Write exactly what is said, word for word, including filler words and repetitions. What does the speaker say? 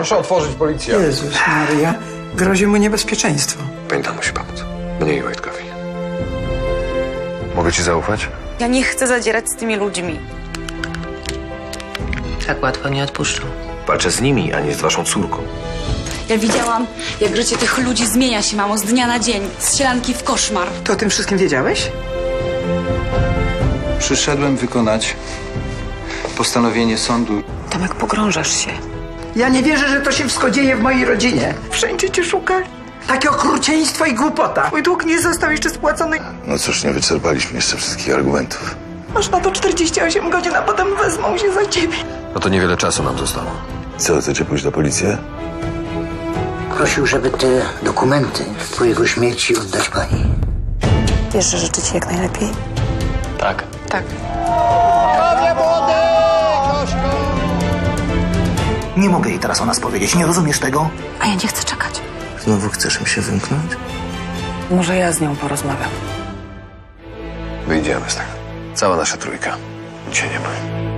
Proszę otworzyć policję. Jezus Maria, grozi mu niebezpieczeństwo. Pani tam musi pomóc. Mnie i Wojtkowi. Mogę ci zaufać? Ja nie chcę zadzierać z tymi ludźmi. Tak łatwo nie odpuszczą. Walczę z nimi, a nie z waszą córką. Ja widziałam, jak życie tych ludzi zmienia się, mamo, z dnia na dzień. Z sielanki w koszmar. To o tym wszystkim wiedziałeś? Przyszedłem wykonać postanowienie sądu. Tomek, pogrążasz się. Ja nie wierzę, że to się wszystko dzieje w mojej rodzinie. Wszędzie cię szuka. Takie okrucieństwo i głupota. Mój dług nie został jeszcze spłacony. No cóż, nie wyczerpaliśmy jeszcze wszystkich argumentów. Masz na to czterdzieści osiem godzin, a potem wezmą się za ciebie. No to niewiele czasu nam zostało. Co, chcecie pójść na policję? Prosił, żeby te dokumenty po jego śmierci oddać pani. Wiesz, że życzę ci jak najlepiej? Tak. Tak. Nie mogę jej teraz o nas powiedzieć, nie rozumiesz tego? A ja nie chcę czekać. Znowu chcesz mi się wymknąć? Może ja z nią porozmawiam. Wyjdziemy z tego. Cała nasza trójka. Cię nie bój.